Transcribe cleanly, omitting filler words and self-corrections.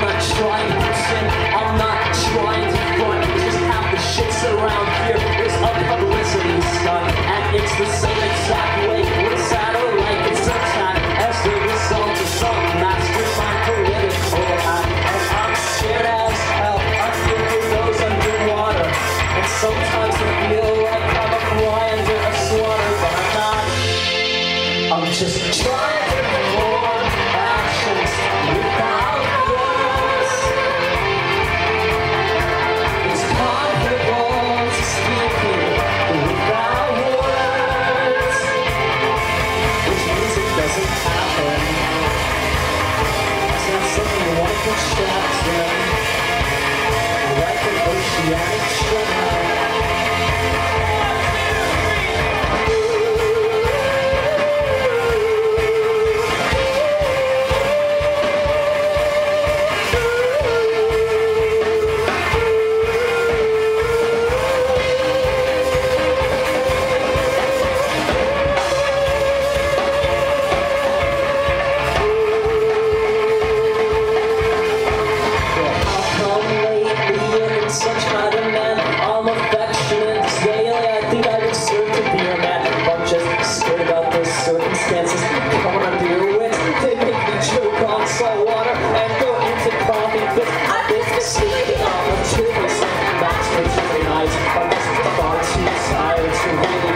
not trying to pretend, I'm not trying to front. Just half the shits around here is a publicity stunt, and it's the same exact way with satellite. It's attack as the result of some mastermind political act. And I'm scared as hell. I feel your nose underwater, and sometimes I feel like I'm a fly under a swatter, but I'm not. I'm just trying to perform actions without words. It's comfortable to speak without words, which means it doesn't happen. It's not something you want to contract in, like an oceanic shroud. Such high demand, I'm affectionate daily. I think I deserve to be a man. I'm just scared about those circumstances. Come on, dear wits, they make me choke on salt water and go into coffee fits. I think the sleeping opportunities, that's for tonight. I'm just far too tired to really